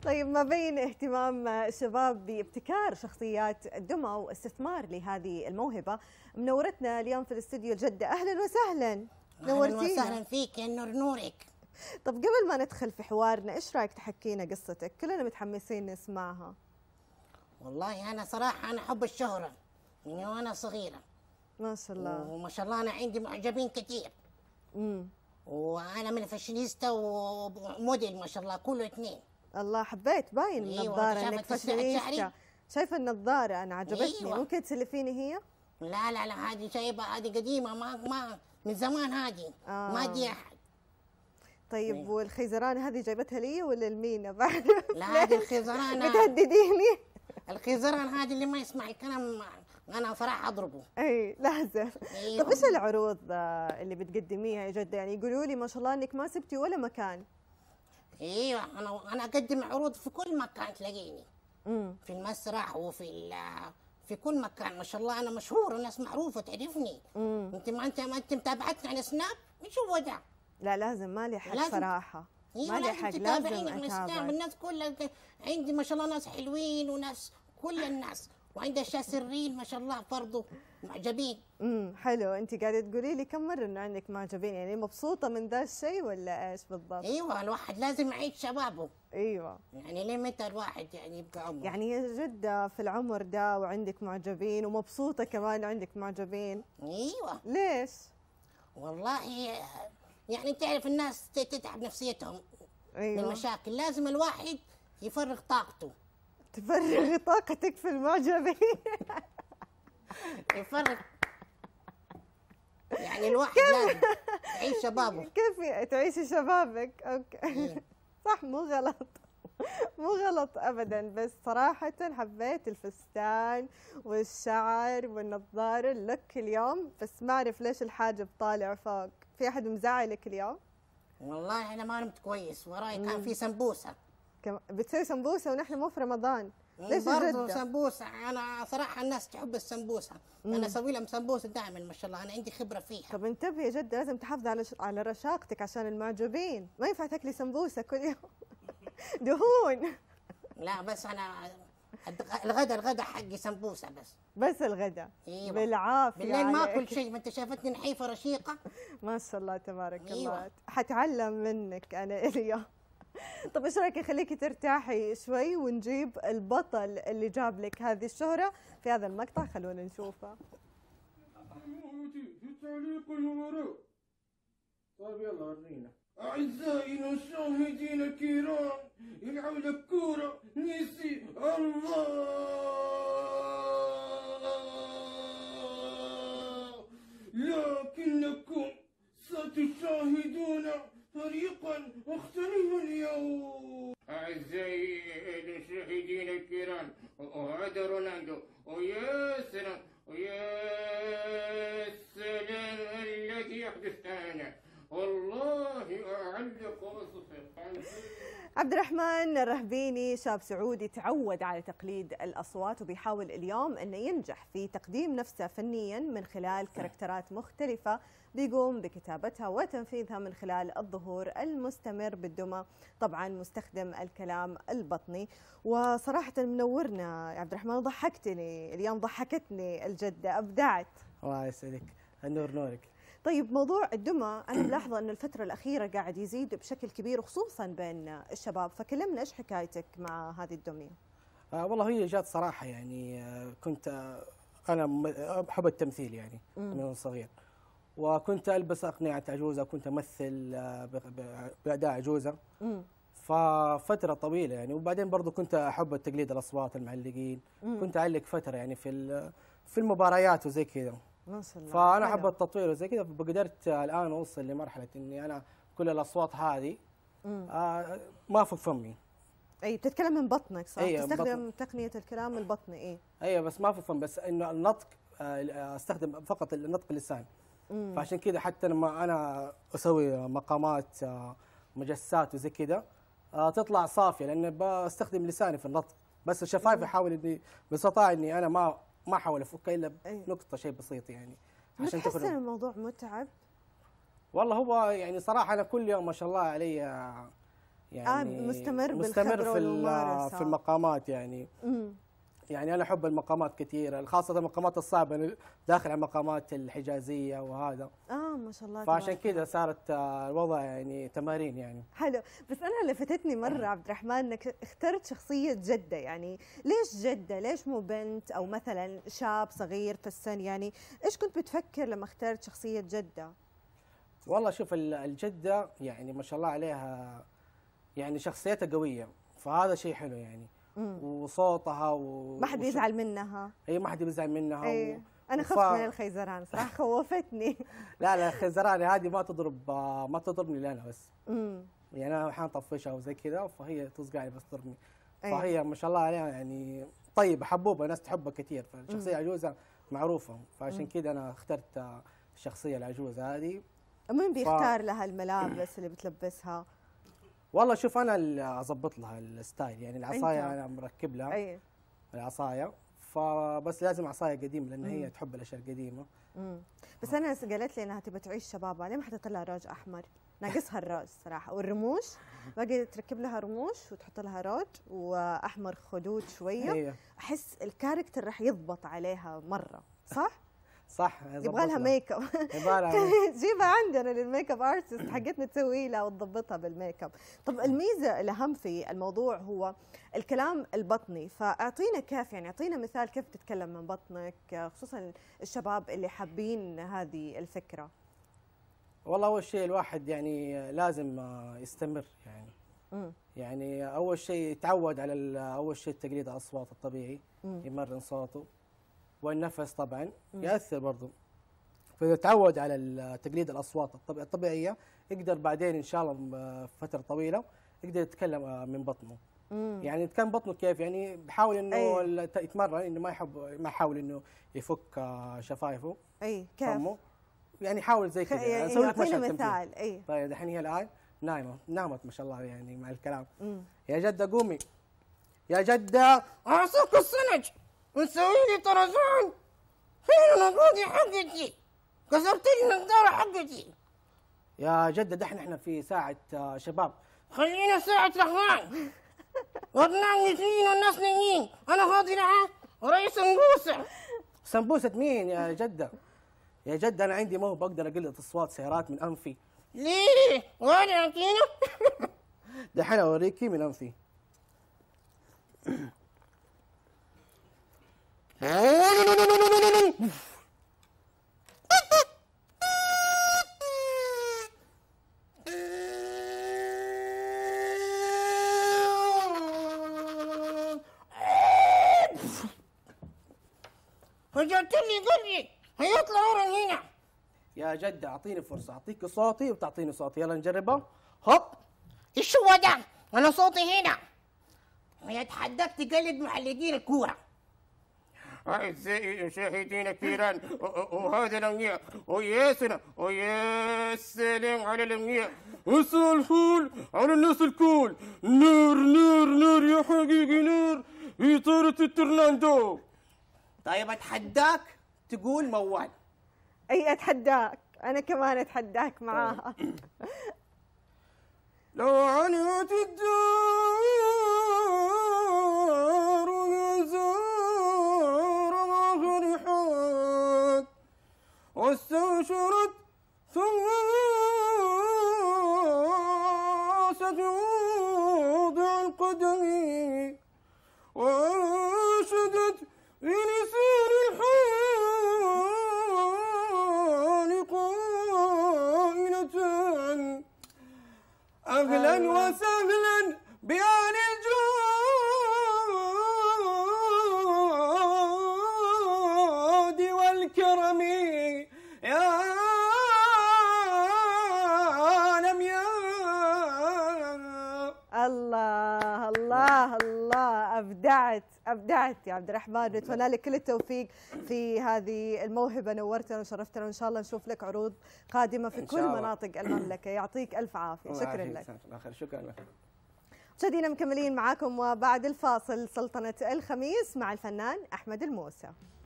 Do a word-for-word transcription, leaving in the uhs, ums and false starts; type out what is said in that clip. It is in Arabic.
طيب، ما بين اهتمام الشباب بابتكار شخصيات الدمى واستثمار لهذه الموهبة، منورتنا اليوم في الاستوديو جدة. أهلا وسهلا. نورتينا. أهلا وسهلا فيك يا نور نورك. طب قبل ما ندخل في حوارنا، إيش رأيك تحكينا قصتك؟ كلنا متحمسين نسمعها. والله أنا صراحة أنا أحب الشهرة من وأنا صغيرة. ما شاء الله. وما شاء الله أنا عندي معجبين كثير. امم وأنا من فاشينيستا وموديل ما شاء الله كله اثنين. الله، حبيت باين من أيوة النظارة انك فاشينيستا. شايفه النظارة انا عجبتني. أيوة. ممكن تسلفيني هي؟ لا لا لا، هذه شايبة، هذه قديمة، ما ما من زمان هذه. آه. ما دي أحد. طيب أيوة. والخيزران هذه جايبتها لي ولا لمينا بعد؟ لا هذه الخيزران. بتهدديني؟ الخيزران هذه اللي ما يسمع الكلام انا صراحه اضربه. اي لازم. أيوة. طب ايش العروض اللي بتقدميها يا جده؟ يعني يقولوا لي ما شاء الله انك ما سبتي ولا مكان. ايوه انا انا اقدم عروض في كل مكان تلاقيني. امم في المسرح وفي في كل مكان ما شاء الله. انا مشهور والناس معروفه تعرفني. امم انت ما انت ما انت متابعتني على سناب؟ ايش هو ده؟ لا لازم، مالي حق لازم. صراحه. أيوة مالي حق، لازم اتابع. الناس كلها عندي ما شاء الله ناس حلوين وناس كل الناس، وعندي اشياء سرين ما شاء الله برضه معجبين. امم حلو. انت قاعده تقولي لي كم مره انه عندك معجبين، يعني مبسوطه من ذا الشيء ولا ايش بالضبط؟ ايوه الواحد لازم يعيش شبابه. ايوه يعني ليه متى الواحد يعني يبقى عمره؟ يعني يا جده في العمر ده وعندك معجبين ومبسوطه كمان عندك معجبين. ايوه. ليش؟ والله يعني تعرف الناس تتعب نفسيتهم. ايوه من المشاكل، لازم الواحد يفرغ طاقته. تفرغي طاقتك في المعجبين. يفرغ يعني الواحد لازم يعيش شبابه. كيف تعيشي شبابك؟ اوكي. صح، مو غلط، مو غلط ابدا، بس صراحه حبيت الفستان والشعر والنظاره اللك اليوم، بس ما اعرف ليش الحاجب طالع فوق. في احد مزعلك اليوم؟ والله انا ما نمت كويس، وراي كان في سمبوسه. كم... بتسوي سمبوسه ونحن مو في رمضان؟ ليش برضه سمبوسه؟ انا صراحه الناس تحب السمبوسه. مم. انا اسوي لهم سمبوسه دائما ما شاء الله، انا عندي خبره فيها. طب انتبهي يا جده، لازم تحافظي على ش... على رشاقتك عشان المعجبين. ما ينفع تاكلي سمبوسه كل يوم. دهون. لا بس انا الغدا الغدا حقي سمبوسه بس. بس الغدا. ايوه بالعافيه. بالليل ما اكل شيء، ما انت شايفتني نحيفه رشيقه. ما شاء الله تبارك أيوة. الله. حتعلم منك انا اليوم. طب ايش رايك خليكي ترتاحي شوي ونجيب البطل اللي جاب لك هذه الشهره في هذا المقطع، خلونا نشوفه. في تعليق الوراء. طيب يلا ورينا. أعزائنا المشاهدين الكرام، يلعب لك كورة نسي الله، لكنكم ستشاهدون فريقا مختلفا اليوم. أعزائي المشاهدين الكرام، وهذا رونالدو، ويا سلام ويا سلام الذي يحدث الآن، والله أعلق وصفه. عبد الرحمن الرهبيني شاب سعودي تعود على تقليد الأصوات، وبيحاول اليوم أنه ينجح في تقديم نفسه فنيا من خلال كاركترات مختلفة بيقوم بكتابتها وتنفيذها من خلال الظهور المستمر بالدمى، طبعا مستخدم الكلام البطني. وصراحة منورنا يا عبد الرحمن، ضحكتني اليوم، ضحكتني الجدة، أبدعت. الله يسعدك، النور نورك. طيب موضوع الدمى أنا ملاحظة أن الفترة الأخيرة قاعد يزيد بشكل كبير وخصوصا بين الشباب، فكلمنا إيش حكايتك مع هذه الدمية؟ آه والله هي جات صراحة يعني آه كنت آه أنا أحب التمثيل يعني مم. من صغير، وكنت ألبس أقنعة عجوزة وكنت أمثل آه بأداء عجوزة. مم. ففترة طويلة يعني، وبعدين برضو كنت أحب التقليد الأصوات المعلقين. مم. كنت أعلق فترة يعني في في المباريات وزي كذا. ما شاء الله. فأنا أحب التطوير وزي كذا، فقدرت الآن أوصل لمرحلة إني أنا كل الأصوات هذه آه ما فوق فمي. اي بتتكلم من بطنك صح؟ أيه تستخدم بطن. تقنية الكلام البطني. اي ايوه بس ما في فم، بس انه النطق آه استخدم فقط النطق اللسان. مم. فعشان كذا حتى لما انا اسوي مقامات آه مجسات وزي كذا آه تطلع صافيه، لان بستخدم لساني في النطق، بس الشفايف احاول اني باستطاع اني انا ما ما احاول افك الا بنقطه شيء بسيط يعني عشان تحس ان الموضوع متعب؟ والله هو يعني صراحه انا كل يوم ما شاء الله علي يعني آه مستمر مستمر بالخبرة في ال- والممارسة. في المقامات يعني. مم. يعني انا احب المقامات كثيره، خاصه المقامات الصعبه، أنا داخل على المقامات الحجازيه وهذا. اه ما شاء الله. فعشان تبارك الله. كذا صارت آه، الوضع يعني تمارين يعني. حلو. بس انا لفتتني مره عبد الرحمن انك اخترت شخصيه جده، يعني ليش جده؟ ليش مو بنت او مثلا شاب صغير في السن؟ يعني ايش كنت بتفكر لما اخترت شخصيه جده؟ والله شوف ال- الجده يعني ما شاء الله عليها، يعني شخصيتها قويه، فهذا شيء حلو يعني. مم. وصوتها و... ما حد وش- يزعل منها. اي ما حد بيزعل منها. ايه و... انا وف- خفت من الخيزران صراحه، خوفتني. لا لا خزراني هذه ما تضرب، آه، ما تضربني لي انا بس، امم يعني انا احيانا اطفشها وزي كذا، فهي تصقعني بس تضربني. أيوة. فهي ما شاء الله عليها يعني طيبه حبوبه، الناس تحبها كثير، فالشخصيه عجوزه معروفه، فعشان كذا انا اخترت آه، الشخصيه العجوزه هذه. مين بيختار لها الملابس اللي بتلبسها؟ والله شوف انا اللي اظبط لها الستايل، يعني العصايه أنت. انا مركب لها اي. العصايه، فبس لازم عصايه قديمه لان هي تحب الاشياء القديمه. امم بس انا قالت لي انها تبى تعيش شبابها، ليه ما حطيت لها روج احمر؟ ناقصها الروج صراحه، والرموش باقي تركب لها رموش وتحط لها روج واحمر خدود شويه. ايوه احس الكاركتر راح يضبط عليها مره، صح؟ صح. يبغى لها ميك اب. يبغى لها جيبها عندنا للميك اب ارتست حقتنا تسوي لها وتضبطها بالميك اب. طب الميزه الاهم في الموضوع هو الكلام البطني، فاعطينا كيف، يعني اعطينا مثال كيف تتكلم من بطنك، خصوصا الشباب اللي حابين هذه الفكره. والله اول شيء الواحد يعني لازم آه، يستمر يعني. امم يعني اول شيء يتعود على ال- اول شيء تقليد الاصوات الطبيعي، مم. يمرن صوته، والنفس طبعا ياثر برضه. فاذا تعود على ال- تقليد الاصوات الطبيع- الطبيعيه، يقدر بعدين ان شاء الله م- فتره طويله يقدر يتكلم آه، من بطنه. امم يعني يتكلم بطنه كيف؟ يعني بحاول انه أي. ال- ت- يتمرن انه ما يحب ما يحاول انه يفك آه، شفايفه اي كيف؟ فمه، يعني يحاول زي كذا. يعني أسوي لك اعطينا مشهد تمثيل. مثال. اي. طيب دحين هي الان نايمه، نامت ما شاء الله يعني مع الكلام. امم يا جده قومي، يا جده اعصك السنج وتسوي لي طرزان. فين النقودي حقتي؟ كسرت لي النقداره حقتي. يا جده دحين احنا في ساعه آه، شباب. خلينا ساعة رحمن. ورنام اثنين والناس نايمين، انا فاضي لها ورئيس نقوسه. سمبوسه مين يا جده؟ يا جده انا عندي موهبه اقدر اقلد اصوات سيارات من انفي. ليه؟ وين اعطينا؟ دحين اوريكي من انفي. رجعت لي قلبي هيطلع من هنا. يا جده اعطيني فرصه، اعطيك صوتي وتعطيني صوتي، يلا نجربها. هوب. ايش هو ده؟ انا صوتي هنا. يتحداك تقلد معلقين الكوره. أعزائي المشاهدين الكرام، وهذا الأمنية وياسنا ويا سلام على الأمنية. مساء الفول على الناس الكول. نور نور نور يا حقيقي نور في طارة التورناندو. طيب اتحداك تقول موال. اي اتحداك، انا كمان اتحداك معاها. لو عنيت الدار يا زار ما فرحت واستنشرت ثم ستوضع القدم وانشدت بلسان الحال قائلة أهلا وسهلا بأهل الجود والكرم يا لمياء. الله الله الله، ابدعت ابدعت يا عبد الرحمن، نتمنى لك كل التوفيق في هذه الموهبه، نورتنا وشرفتنا، وان شاء الله نشوف لك عروض قادمه في إن كل شاء الله. مناطق المملكه. يعطيك الف عافيه، الله شكرا يعافيك. لك. جزاك الله خير. شكرا لك. مشاهدينا مكملين معاكم وبعد الفاصل سلطنه الخميس مع الفنان احمد الموسى.